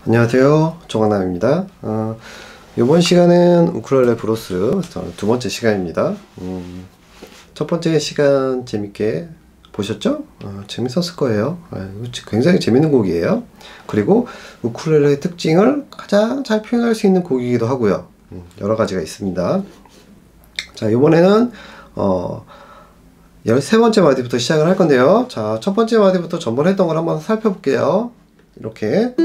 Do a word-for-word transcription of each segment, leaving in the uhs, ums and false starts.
안녕하세요, 조강남입니다. 어, 이번 시간은 우쿨렐레 브로스 두 번째 시간입니다. 음, 첫 번째 시간 재밌게 보셨죠? 어, 재밌었을 거예요. 아, 굉장히 재밌는 곡이에요. 그리고 우쿨렐레의 특징을 가장 잘 표현할 수 있는 곡이기도 하고요. 음, 여러 가지가 있습니다. 자, 이번에는 어, 열세 번째 마디부터 시작을 할 건데요. 자, 첫 번째 마디부터 전번 했던 걸 한번 살펴볼게요. 이렇게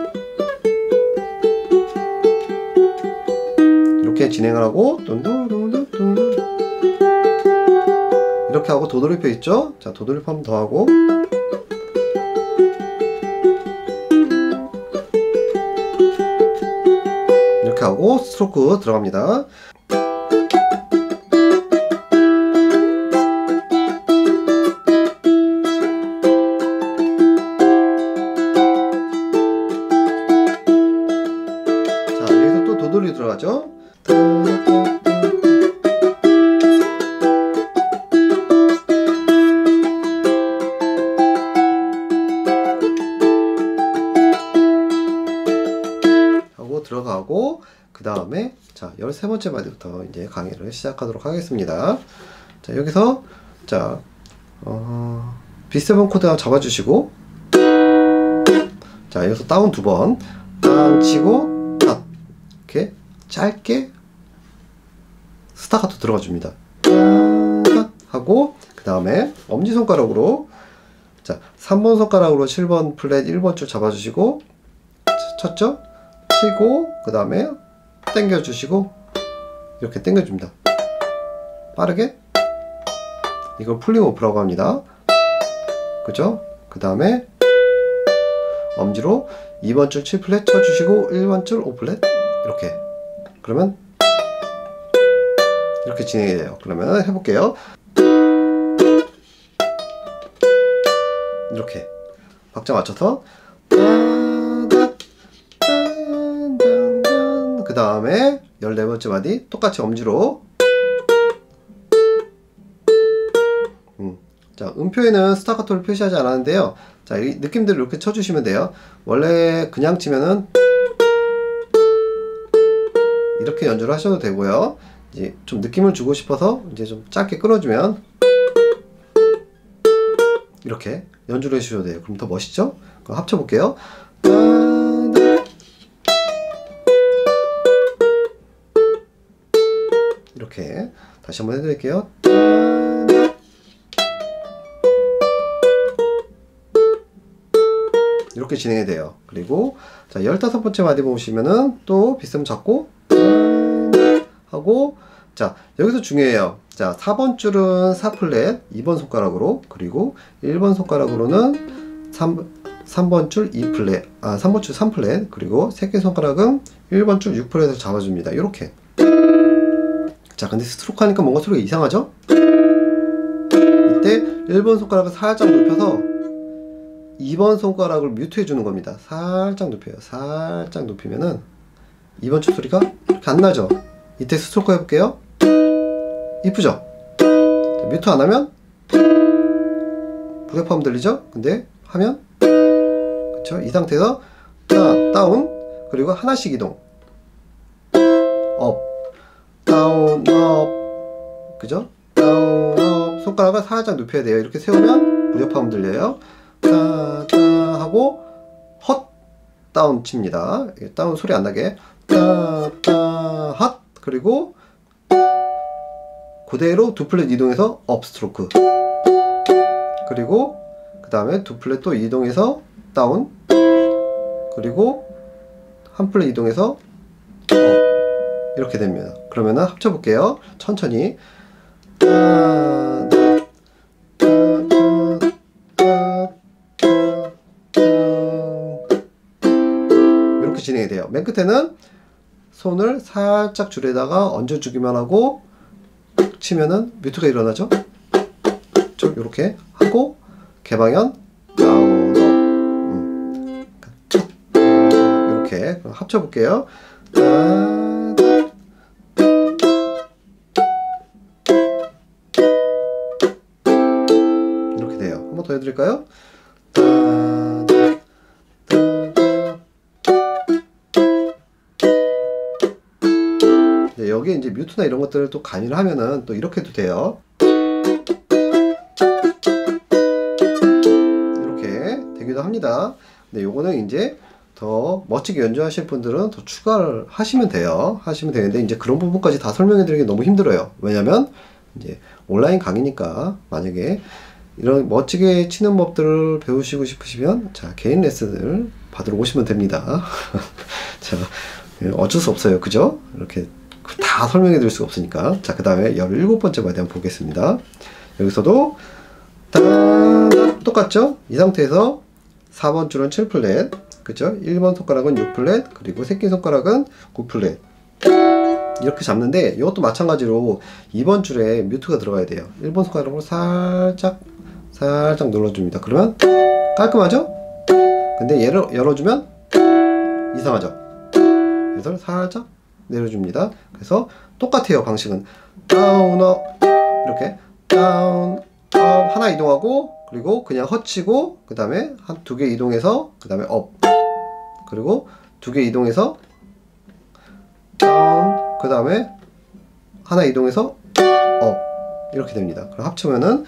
이렇게 진행을 하고 뚱뚱뚱뚱뚱 이렇게 하고 도돌이표 있죠? 자, 도돌이표 한 번 더 하고 이렇게 하고 스트로크 들어갑니다. 자, 여기서 또 도돌이 들어가죠? 하고 들어가고 그 다음에 자 열세 번째 마디부터 이제 강의를 시작하도록 하겠습니다. 자, 여기서 자 어, 비 세븐 코드 잡아주시고 자, 여기서 다운 두 번 땅 치고 탓 이렇게 짧게 스타카토 들어가 줍니다. 하고 그 다음에 엄지손가락으로 자 삼 번 손가락으로 칠 번 플랫 일 번 줄 잡아주시고 쳤죠? 치고 그 다음에 당겨 주시고 이렇게 당겨 줍니다. 빠르게 이걸 풀링 오프라고 합니다. 그죠? 그 다음에 엄지로 이 번 줄 칠 플랫 쳐주시고 일 번 줄 오 플랫 이렇게 그러면 이렇게 진행이 돼요. 그러면 해볼게요. 이렇게 박자 맞춰서 그 다음에 열네 번째 마디 똑같이 엄지로 음. 자, 음표에는 스타카토를 표시하지 않았는데요. 자, 이 느낌대로 이렇게 쳐주시면 돼요. 원래 그냥 치면은 이렇게 연주를 하셔도 되고요. 이제 좀 느낌을 주고 싶어서 이제 좀 짧게 끊어주면 이렇게 연주를 해주셔도 돼요. 그럼 더 멋있죠? 그럼 합쳐볼게요. 이렇게 다시 한번 해드릴게요. 이렇게 진행이 돼요. 그리고 자 열다섯 번째 마디 보시면은 또 비스듬 잡고 하고 자 여기서 중요해요. 자 사 번 줄은 사 플랫 이 번 손가락으로 그리고 일 번 손가락으로는 삼 번 줄 이 플랫 아 삼 번 줄 삼 플랫 그리고 새끼 손가락은 일 번 줄 육 플랫을 잡아줍니다. 이렇게 자 근데 스트로크 하니까 뭔가 소리가 이상하죠? 이때 일 번 손가락을 살짝 높여서 이 번 손가락을 뮤트 해주는 겁니다. 살짝 높여요. 살짝 높이면은 이 번 줄 소리가 이렇게 안 나죠? 이때 스트로크 해볼게요. 이쁘죠? 자, 뮤트 안 하면 무게파음 들리죠? 근데 하면 그쵸? 이 상태에서 다, 다운 그리고 하나씩 이동 업 다운 업 그죠? 다운 업 손가락을 살짝 눕혀야 돼요. 이렇게 세우면 무게파음 들려요. 따, 따 하고 헛 다운 칩니다. 다운 소리 안 나게 따, 따, 헛 그리고 그대로 두 플랫 이동해서 업 스트로크 그리고 그 다음에 두 플랫 또 이동해서 다운 그리고 한 플랫 이동해서 업 이렇게 됩니다. 그러면은 합쳐볼게요. 천천히 따, 따, 따, 따, 이렇게 진행이 돼요. 맨 끝에는 손을 살짝 줄에다가 얹어주기만 하고 치면은 뮤트가 일어나죠? 좀 이렇게 하고 개방현 다운 업 음. 이렇게 합쳐볼게요. 이렇게 돼요. 한 번 더 해드릴까요? 이제 여기에 이제 뮤트나 이런 것들을 또 가미를 하면은 또 이렇게도 돼요. 이렇게 되기도 합니다. 근데 요거는 이제 더 멋지게 연주하실 분들은 더 추가를 하시면 돼요. 하시면 되는데 이제 그런 부분까지 다 설명해 드리기 너무 힘들어요. 왜냐면 이제 온라인 강의니까 만약에 이런 멋지게 치는 법들을 배우시고 싶으시면 자 개인 레슨을 받으러 오시면 됩니다. 자 어쩔 수 없어요, 그죠? 이렇게 다 설명해 드릴 수가 없으니까. 자 그 다음에 열일곱 번째 마디 한번 보겠습니다. 여기서도 따 똑같죠? 이 상태에서 사 번 줄은 칠 플랫, 그죠? 일 번 손가락은 육 플랫, 그리고 새끼손가락은 구 플랫 이렇게 잡는데 이것도 마찬가지로 이 번 줄에 뮤트가 들어가야 돼요. 일 번 손가락으로 살짝 살짝 눌러줍니다. 그러면 깔끔하죠? 근데 얘를 열어주면 이상하죠? 그래서 살짝 내려줍니다. 그래서 똑같아요. 방식은 다운 업 이렇게 다운 업 하나 이동하고, 그리고 그냥 허치고, 그 다음에 한 두 개 이동해서 그 다음에 업, 그리고 두 개 이동해서 다운, 그 다음에 하나 이동해서 업 이렇게 됩니다. 그럼 합치면은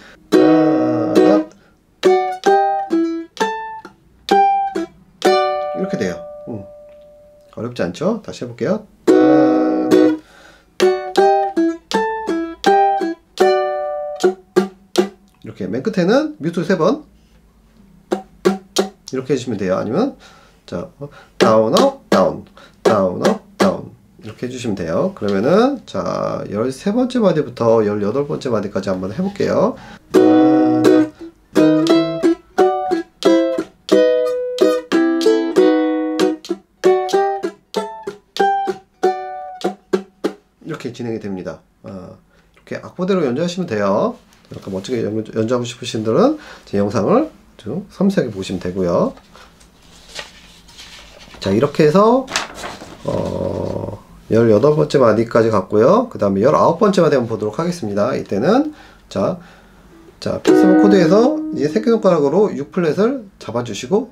이렇게 돼요. 음. 어렵지 않죠? 다시 해볼게요. 이렇게 맨 끝에는 뮤트 세 번 이렇게 해주시면 돼요. 아니면 자 다운 업 다운 다운 업 다운 이렇게 해주시면 돼요. 그러면은 자 열세 번째 마디부터 열여덟 번째 마디까지 한번 해볼게요. 이렇게 진행이 됩니다. 어, 이렇게 악보대로 연주하시면 돼요. 이렇게 멋지게 연주하고 싶으신 분들은 제 영상을 좀 섬세하게 보시면 되고요. 자 이렇게 해서 어, 열여덟 번째 마디까지 갔고요. 그 다음에 열아홉 번째 마디 한번 보도록 하겠습니다. 이때는 자, 자 피스볼 코드에서 이제 새끼손가락으로 육 플랫을 잡아주시고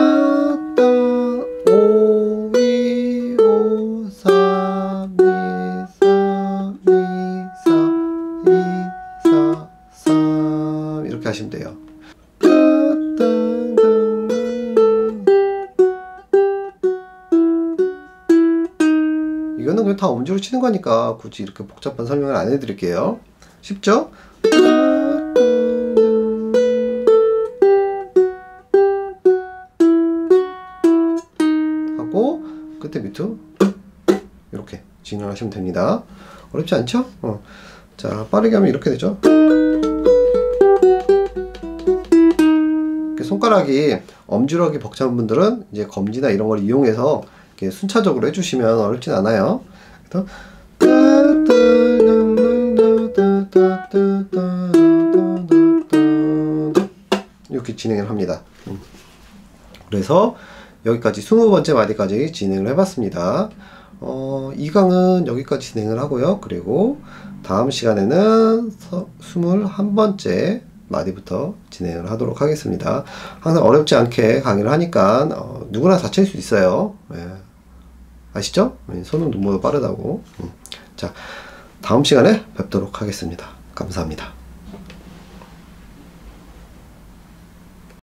오, 이, 오, 삼, 이, 삼, 이, 사, 이, 사, 삼 이렇게 하시면 돼요. 이거는 그냥 다 엄지로 치는 거니까 굳이 이렇게 복잡한 설명을 안 해드릴게요. 쉽죠? 하고 끝에 뮤트 이렇게 진행하시면 됩니다. 어렵지 않죠? 어. 자 빠르게 하면 이렇게 되죠. 손가락이 엄지로 벅찬 분들은 이제 검지나 이런 걸 이용해서 이렇게 순차적으로 해주시면 어렵진 않아요. 그래서 이렇게 진행을 합니다. 그래서 여기까지 이십 번째 마디까지 진행을 해봤습니다. 어, 이 강은 여기까지 진행을 하고요. 그리고 다음 시간에는 이십일 번째 마디부터 진행을 하도록 하겠습니다. 항상 어렵지 않게 강의를 하니까 어, 누구나 다 칠 수 있어요. 예. 아시죠? 손은 눈보다 빠르다고. 음. 자, 다음 시간에 뵙도록 하겠습니다. 감사합니다.